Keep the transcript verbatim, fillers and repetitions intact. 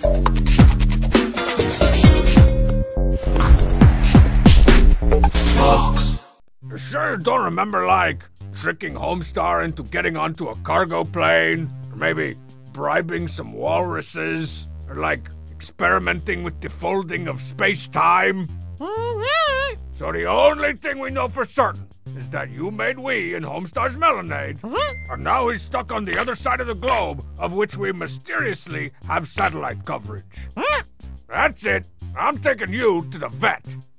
You sure you don't remember, like, tricking Homestar into getting onto a cargo plane? Or maybe bribing some walruses? Or, like, experimenting with the folding of space-time? So the only thing we know for certain is that you made we in Homestar's Melonade, and now he's stuck on the other side of the globe, of which we mysteriously have satellite coverage. That's it. I'm taking you to the vet.